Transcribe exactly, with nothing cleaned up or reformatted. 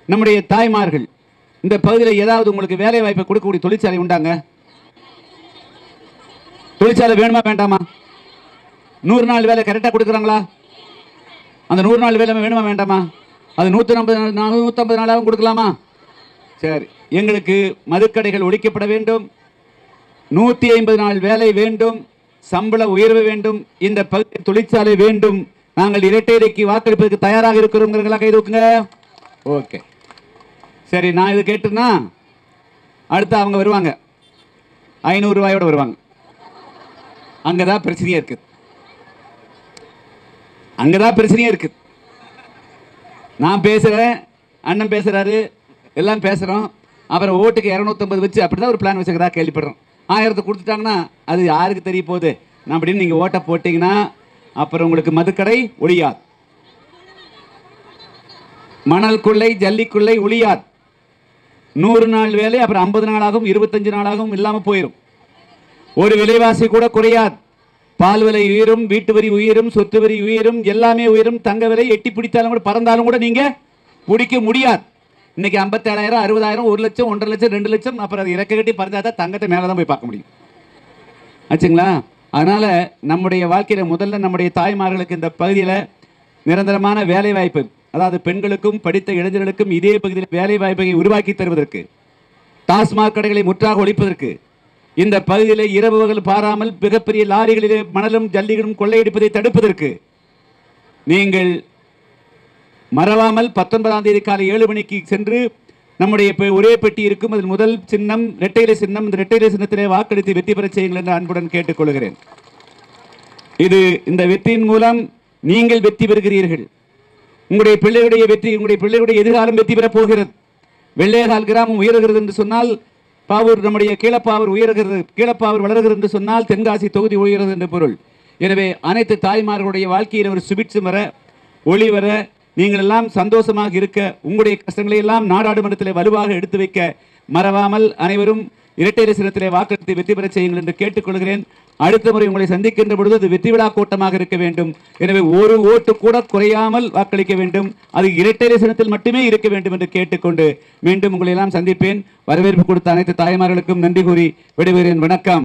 நம்முடைய தாய்மார்கள் இந்த பகுதியில் ஏதாவது உங்களுக்கு வேலை வாய்ப்பை கொடுக்கக்கூடிய தொழிற்சாலை உண்டாங்க? தொழிற்சாலை வேணுமா வேண்டாமா? நூறு நாள் வேலை கரெக்டாக கொடுக்குறாங்களா? அந்த நூறு நாள் வேலை வேணுமா வேண்டாமா? அது நூற்றி ஐம்பது நூற்றம்பது நாளாகவும் கொடுக்கலாமா? சரி, எங்களுக்கு மதுக்கடைகள் ஒழிக்கப்பட வேண்டும், நூற்றி ஐம்பது நாள் வேலை வேண்டும், சம்பள உயர்வு வேண்டும், இந்த பகுதி தொழிற்சாலை வேண்டும். நாங்கள் இரட்டைக்கு வாக்களிப்பதற்கு தயாராக இருக்கிறோம். கை தூக்குங்க. ஓகே, சரி. நான் இது கேட்டுனா அடுத்து அவங்க வருவாங்க, ஐநூறு ரூபாயோட வருவாங்க. அங்கதான் பிரச்சனையே இருக்குது, அங்கதான் பிரச்சனையே இருக்குது. நான் பேசுறேன், அண்ணன் பேசுறாரு, எல்லாம் பேசுறோம். அப்புறம் ஓட்டுக்கு இருநூத்தி ஐம்பது வச்சு அப்படிதான் ஒரு பிளான் வச்சுக்கிறதா கேள்விப்படுறோம். ஆயிரத்தை கொடுத்துட்டாங்கன்னா அது யாருக்கு தெரிய போகுது அப்படின்னு நீங்க ஓட்டை போட்டீங்கன்னா அப்புறம் உங்களுக்கு மதுக்கடை ஒழியாது, மணல் கொள்ளை ஜல்லிக்குள்ளை ஒழியாது. நூறு நாள் வேலை அப்புறம் ஐம்பது நாளாகவும் இருபத்தஞ்சு நாளாகவும் இல்லாம போயிடும். ஒரு விலைவாசி கூட குறையாது. பால் விலை உயரும், வீட்டு வரி உயரும், சொத்து வரி உயரும், எல்லாமே உயரும். தங்க விலை எட்டி பிடித்தாலும் கூட பறந்தாலும் கூட நீங்க பிடிக்க முடியாது. இன்னைக்கு ஐம்பத்தி ஏழாயிரம் அறுபதாயிரம் ஒரு லட்சம் ஒன்றரை லட்சம் ரெண்டு லட்சம் அப்புறம் அது இறக்க கட்டி பறந்தாதான் தங்கத்தை மேலதான் போய் பார்க்க முடியும் ஆச்சுங்களா? அதனால நம்முடைய வாழ்க்கையில முதல்ல நம்முடைய தாய்மார்களுக்கு இந்த பகுதியில் நிரந்தரமான வேலை வாய்ப்பு, அதாவது பெண்களுக்கும் படித்த இளைஞர்களுக்கும் இதே பகுதியில் வேலை வாய்ப்பை உருவாக்கி தருவதற்கு, டாஸ்மாக் கடைகளை முற்றாக ஒழிப்பதற்கு, இந்த பகுதியில் இரவு பகல் பாராமல் மிகப்பெரிய லாரிகளிலே மணலும் ஜல்லிகளும் கொள்ளையடிப்பதை தடுப்பதற்கு நீங்கள் மறவாமல் பத்தொன்பதாம் தேதி காலை ஏழு மணிக்கு சென்று நம்முடைய ஒரே பெட்டி இருக்கும், அதில் முதல் சின்னம் இரட்டையிலை சின்னம், இந்த இரட்டையிலை சின்னத்திலே வாக்களித்து வெற்றி பெற செய்யுங்கள் என்று அன்புடன் கேட்டுக்கொள்கிறேன். இது இந்த வெற்றியின் மூலம் நீங்கள் வெற்றி பெறுகிறீர்கள். உங்களுடைய பிள்ளைகளுடைய வெற்றி, உங்களுடைய பிள்ளைகளுடைய எதிர்காலம் வெற்றி பெறப் போகிறது. வெள்ளையகால் கிராமம் உயர்கிறது என்று சொன்னால் பாவூர், நம்முடைய கீழப்பாவூர் உயர்கிறது, கீழப்பாவூர் வளர்கிறது என்று சொன்னால் தென்காசி தொகுதி உயர்கிறது என்று பொருள். எனவே அனைத்து தாய்மார்களுடைய வாழ்க்கையில் ஒரு சுபிட்சம் வர, ஒளி வர, நீங்கள் எல்லாம் சந்தோஷமாக இருக்க, உங்களுடைய கஷ்டங்களை எல்லாம் நாடாளுமன்றத்தில் வலுவாக எடுத்து வைக்க மறவாமல் அனைவரும் இரட்டை சின்னத்திலே வாக்களித்து வெற்றி பெற செய்யுங்கள் என்று கேட்டுக்கொள்கிறேன். அடுத்த முறை உங்களை சந்திக்கின்ற பொழுது அது வெற்றி விழா கூட்டமாக இருக்க வேண்டும். எனவே ஒரு ஓட்டு கூட குறையாமல் வாக்களிக்க வேண்டும், அது இரட்டை சின்னத்தில் மட்டுமே இருக்க வேண்டும் என்று கேட்டுக்கொண்டு மீண்டும் உங்களை எல்லாம் சந்திப்பேன். வரவேற்பு கொடுத்த அனைத்து தாய்மார்களுக்கும் நன்றி கூறி விடைபெறுகிறேன். வணக்கம்.